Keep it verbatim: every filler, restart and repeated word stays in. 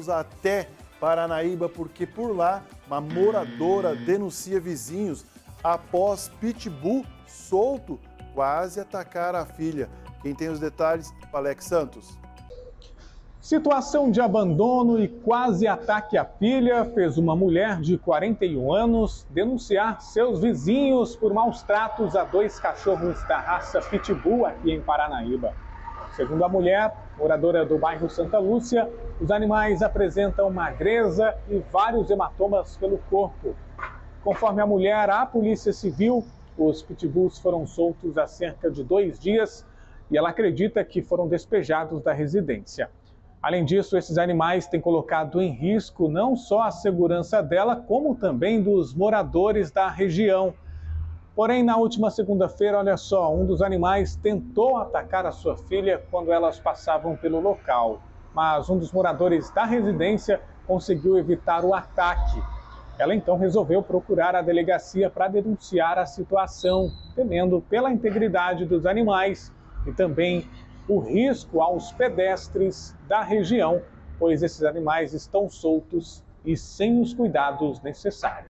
Até Paranaíba, porque por lá uma moradora denuncia vizinhos após pitbull solto quase atacar a filha. Quem tem os detalhes, Alex Santos. Situação de abandono e quase ataque à filha fez uma mulher de quarenta e um anos denunciar seus vizinhos por maus tratos a dois cachorros da raça pitbull aqui em Paranaíba. Segundo a mulher, moradora do bairro Santa Lúcia, os animais apresentam magreza e vários hematomas pelo corpo. Conforme a mulher, a Polícia Civil, os pitbulls foram soltos há cerca de dois dias e ela acredita que foram despejados da residência. Além disso, esses animais têm colocado em risco não só a segurança dela, como também dos moradores da região. Porém, na última segunda-feira, olha só, um dos animais tentou atacar a sua filha quando elas passavam pelo local. Mas um dos moradores da residência conseguiu evitar o ataque. Ela então resolveu procurar a delegacia para denunciar a situação, temendo pela integridade dos animais e também o risco aos pedestres da região, pois esses animais estão soltos e sem os cuidados necessários.